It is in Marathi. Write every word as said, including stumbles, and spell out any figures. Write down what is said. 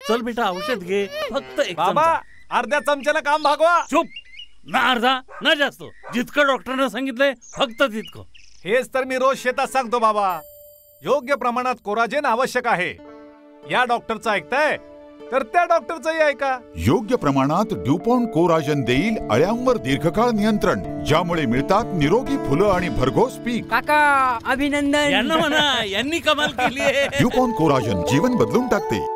चल बेटा औषध घे, फक्त एक बाबा चमचा. अर्ध्या चमच्याला काम भागवा. चुप. ना अर्धा ना जास्त, जितकं डॉक्टरने सांगितलंय फक्त तितकं. हेच तर मी रोज शेतात सांगतो बाबा. योग्य प्रमाणात कोराजेन आवश्यक आहे. या डॉक्टरचं ऐकताय तर त्या डॉक्टरचंही ऐका. योग्य प्रमाणात ड्युपॉन्ट कोराजन देईल अळ्यांवर दीर्घकाळ नियंत्रण, ज्यामुळे मिळतात निरोगी फुलं आणि भरघोस पीक. काका अभिनंदन. यांना म्हणा, यांनी कमाल केली आहे. ड्युपॉन्ट कोराजन जीवन बदलून टाकते.